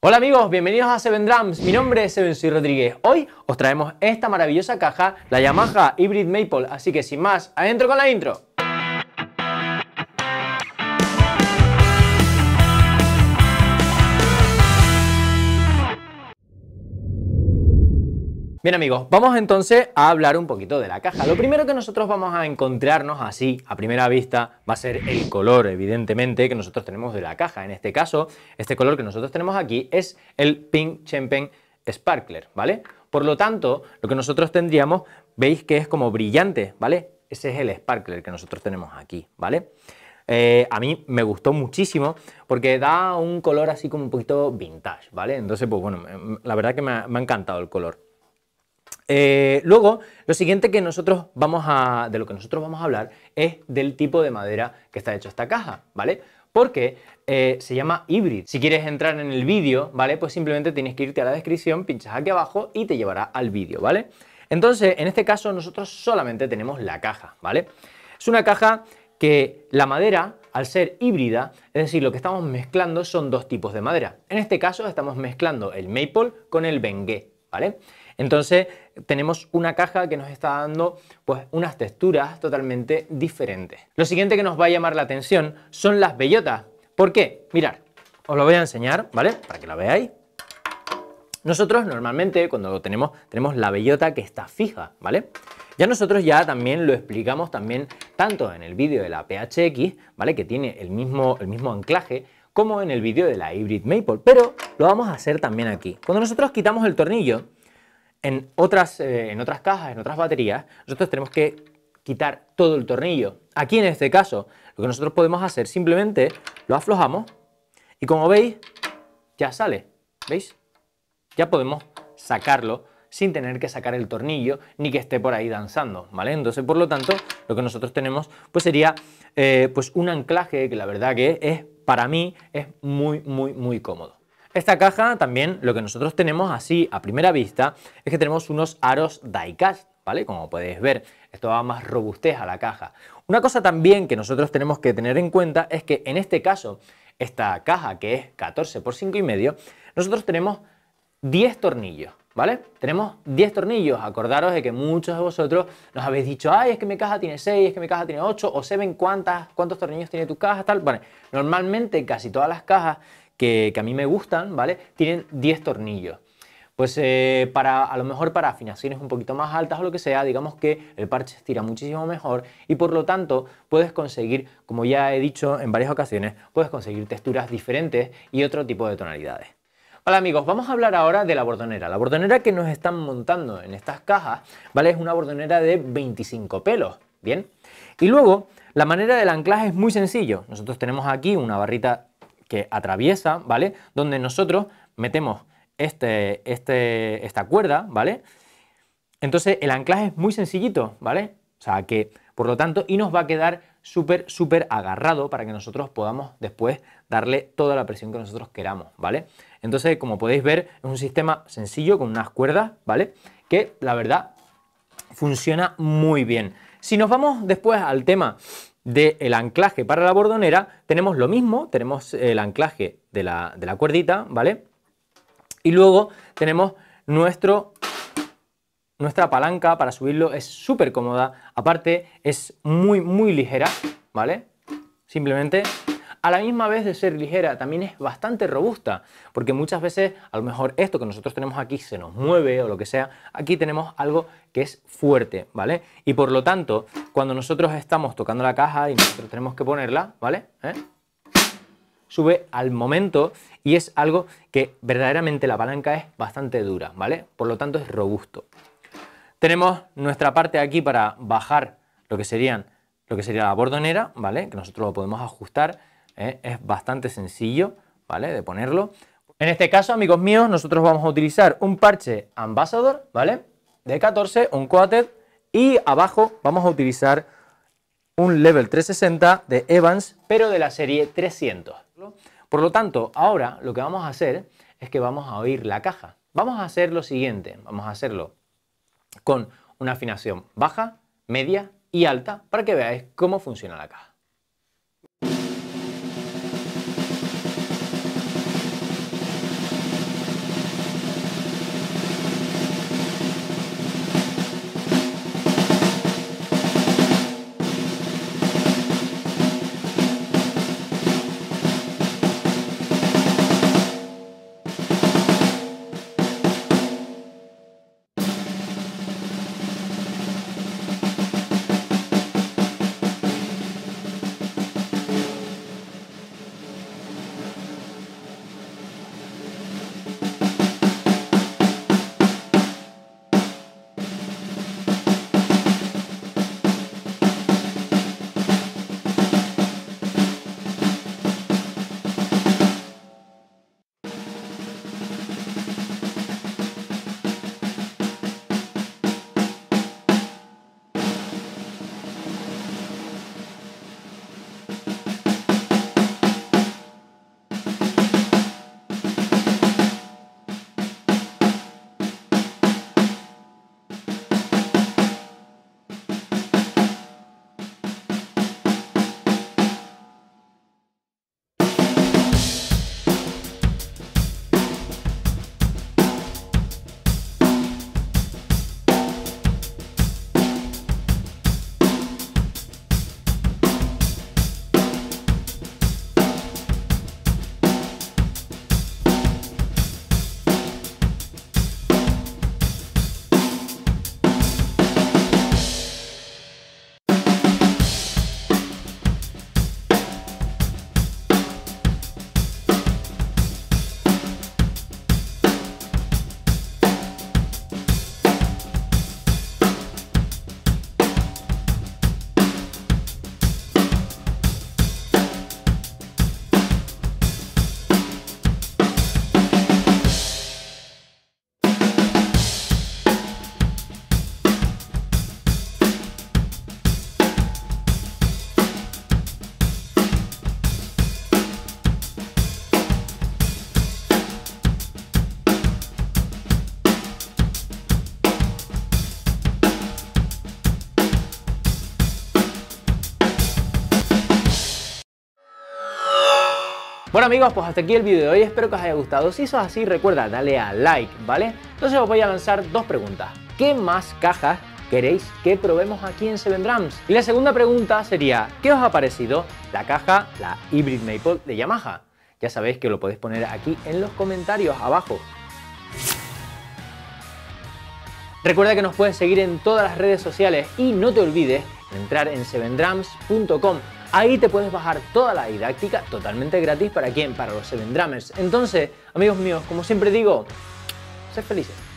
Hola amigos, bienvenidos a Seven Drums. Mi nombre es Seven Soy Rodríguez. Hoy os traemos esta maravillosa caja, la Yamaha Hybrid Maple. Así que sin más, adentro con la intro. Bien amigos, vamos entonces a hablar un poquito de la caja. Lo primero que nosotros vamos a encontrarnos así a primera vista va a ser el color, evidentemente, que nosotros tenemos de la caja. En este caso, este color que nosotros tenemos aquí es el Pink Champagne Sparkler, ¿vale? Por lo tanto, lo que nosotros tendríamos, veis que es como brillante, ¿vale? Ese es el Sparkler que nosotros tenemos aquí, ¿vale? A mí me gustó muchísimo porque da un color así como un poquito vintage, ¿vale? Entonces, pues bueno, la verdad que me ha encantado el color. Luego, lo siguiente que de lo que nosotros vamos a hablar es del tipo de madera que está hecho esta caja, ¿vale? Porque se llama híbrido. Si quieres entrar en el vídeo, ¿vale? Pues simplemente tienes que irte a la descripción, pinchas aquí abajo y te llevará al vídeo, ¿vale? Entonces, en este caso nosotros solamente tenemos la caja, ¿vale? Es una caja que la madera, al ser híbrida, es decir, lo que estamos mezclando son dos tipos de madera. En este caso estamos mezclando el maple con el bengué, ¿vale? Entonces tenemos una caja que nos está dando pues unas texturas totalmente diferentes. Lo siguiente que nos va a llamar la atención son las bellotas. ¿Por qué? Mirad, os lo voy a enseñar, ¿vale? Para que la veáis. Nosotros normalmente cuando tenemos la bellota que está fija, ¿vale? Ya nosotros también lo explicamos también tanto en el vídeo de la PHX, ¿vale? Que tiene el mismo anclaje, como en el vídeo de la Hybrid Maple, pero lo vamos a hacer también aquí. Cuando nosotros quitamos el tornillo, en otras cajas, en otras baterías, nosotros tenemos que quitar todo el tornillo. Aquí en este caso, lo que nosotros podemos hacer simplemente lo aflojamos y como veis, ya sale, ¿veis? Ya podemos sacarlo sin tener que sacar el tornillo ni que esté por ahí danzando, ¿vale? Entonces, por lo tanto, lo que nosotros tenemos pues sería pues un anclaje que la verdad que es, para mí, es muy cómodo. Esta caja también lo que nosotros tenemos así a primera vista es que tenemos unos aros die-cast, ¿vale? Como podéis ver, esto da más robustez a la caja. Una cosa también que nosotros tenemos que tener en cuenta es que en este caso, esta caja que es 14 por 5,5, nosotros tenemos 10 tornillos, ¿vale? Tenemos 10 tornillos. Acordaros de que muchos de vosotros nos habéis dicho, ay, es que mi caja tiene 6, es que mi caja tiene 8, o se ven cuántos tornillos tiene tu caja, tal. Bueno, normalmente casi todas las cajas que a mí me gustan, ¿vale? Tienen 10 tornillos. Pues a lo mejor para afinaciones un poquito más altas o lo que sea, digamos que el parche estira muchísimo mejor y por lo tanto puedes conseguir, como ya he dicho en varias ocasiones, puedes conseguir texturas diferentes y otro tipo de tonalidades. Hola amigos, vamos a hablar ahora de la bordonera. La bordonera que nos están montando en estas cajas, ¿vale? Es una bordonera de 25 pelos, ¿bien? Y luego, la manera del anclaje es muy sencillo. Nosotros tenemos aquí una barrita que atraviesa, ¿vale? Donde nosotros metemos esta cuerda, ¿vale? Entonces el anclaje es muy sencillito, ¿vale? O sea que, por lo tanto, y nos va a quedar súper agarrado para que nosotros podamos después darle toda la presión que nosotros queramos, ¿vale? Entonces, como podéis ver, es un sistema sencillo con unas cuerdas, ¿vale? Que la verdad funciona muy bien. Si nos vamos después al tema del anclaje para la bordonera, tenemos lo mismo, tenemos el anclaje de la cuerdita, ¿vale? Y luego tenemos nuestra palanca para subirlo, es súper cómoda, aparte es muy ligera, ¿vale? Simplemente, a la misma vez de ser ligera, también es bastante robusta, porque muchas veces a lo mejor esto que nosotros tenemos aquí se nos mueve o lo que sea, aquí tenemos algo que es fuerte, ¿vale? Y por lo tanto, cuando nosotros estamos tocando la caja y nosotros tenemos que ponerla, ¿vale? Sube al momento y es algo que verdaderamente la palanca es bastante dura, ¿vale? Por lo tanto es robusto. Tenemos nuestra parte aquí para bajar lo que sería la bordonera, ¿vale? Que nosotros lo podemos ajustar, es bastante sencillo, ¿vale? De ponerlo. En este caso, amigos míos, nosotros vamos a utilizar un parche Ambassador, ¿vale? De 14, un coated, y abajo vamos a utilizar un Level 360 de Evans, pero de la serie 300. Por lo tanto, ahora lo que vamos a hacer es que vamos a oír la caja. Vamos a hacer lo siguiente, vamos a hacerlo con una afinación baja, media y alta para que veáis cómo funciona la caja. Bueno amigos, pues hasta aquí el vídeo de hoy, espero que os haya gustado. Si eso es así, recuerda, dale a like, ¿vale? Entonces os voy a lanzar dos preguntas. ¿Qué más cajas queréis que probemos aquí en 7drums? Y la segunda pregunta sería, ¿qué os ha parecido la caja, la Hybrid Maple de Yamaha? Ya sabéis que lo podéis poner aquí en los comentarios abajo. Recuerda que nos puedes seguir en todas las redes sociales y no te olvides de entrar en 7drums.com. Ahí te puedes bajar toda la didáctica totalmente gratis. ¿Para quién? Para los 7drummers. Entonces, amigos míos, como siempre digo, sed felices.